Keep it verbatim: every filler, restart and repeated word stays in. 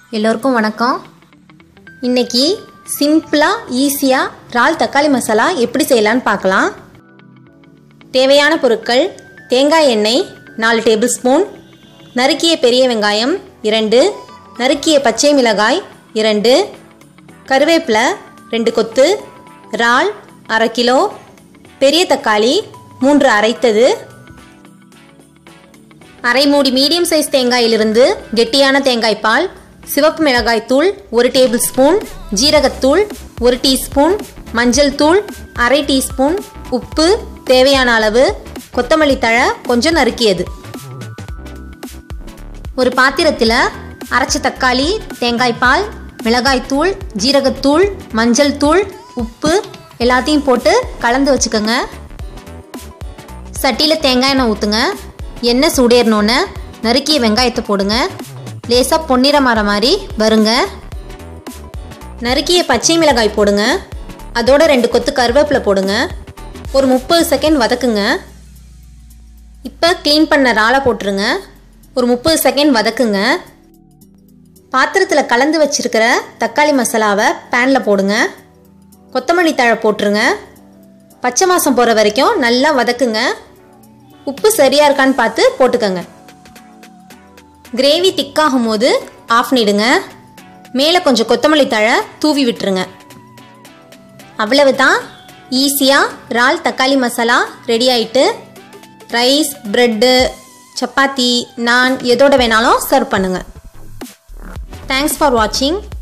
எல்லோருக்கும் வணக்கம். இன்னைக்கு சிம்பிளா ஈஸியா இறால் தக்காளி மசாலா எப்படி செய்யலாம்னு பார்க்கலாம். தேவையான பொருட்கள்: தேங்காய் எண்ணெய் நாலு டேபிள் ஸ்பூன், நறுக்கிய பெரிய வெங்காயம் இரண்டு, நறுக்கிய பச்சை மிளகாய் இரண்டு, கருவேப்பிலை ரெண்டு கொத்து, இறால் அரை கிலோ, பெரிய தக்காளி மூன்று அரைத்தது, அரை மூடி மீடியம் சைஸ் தேங்காயிலிருந்து கெட்டியான தேங்காய் பால், சிவப்பு மிளகாய் தூள் ஒரு டேபிள் ஸ்பூன், ஜீரகத்தூள் ஒரு டீஸ்பூன், மஞ்சள் தூள் அரை டீஸ்பூன், உப்பு தேவையான அளவு, கொத்தமல்லி தழை கொஞ்சம் நறுக்கியது. ஒரு பாத்திரத்தில் அரைச்ச தக்காளி, தேங்காய் பால், மிளகாய் தூள், ஜீரகத்தூள், மஞ்சள் தூள், உப்பு எல்லாத்தையும் போட்டு கலந்து வச்சுக்கோங்க. சட்டியில் தேங்காய் எண்ணெய் ஊற்றுங்க. எண்ணெய் சூடேறணுன்னு நறுக்கிய வெங்காயத்தை போடுங்க. லேசாக பொன்னிறமாற மாதிரி வருங்க. நறுக்கிய பச்சை மிளகாய் போடுங்க. அதோட ரெண்டு கொத்து கருவேப்பிலை போடுங்க. ஒரு முப்பது செகண்ட் வதக்குங்க. இப்போ க்ளீன் பண்ண இறாலை போட்டுருங்க. ஒரு முப்பது செகண்ட் வதக்குங்க. பாத்திரத்தில் கலந்து வச்சிருக்கிற தக்காளி மசாலாவை பேனில் போடுங்க. கொத்தமல்லி தழை போட்டுருங்க. பச்சை வாசம் போகிற வரைக்கும் நல்லா வதக்குங்க. உப்பு சரியாக இருக்கான்னு பார்த்து போட்டுக்கோங்க. கிரேவி திக்காகும் போது ஆஃப் பண்ணிடுங்க. மேலே கொஞ்சம் கொத்தமல்லி தழை தூவி விட்டுருங்க. அவ்வளவு தான், ஈஸியாக இறால் தக்காளி மசாலா ரெடி ஆகிட்டு. ரைஸ், ப்ரெட்டு, சப்பாத்தி, நான் எதோட வேணாலும் சர்வ் பண்ணுங்கள். தேங்க்ஸ் ஃபார் வாட்சிங்.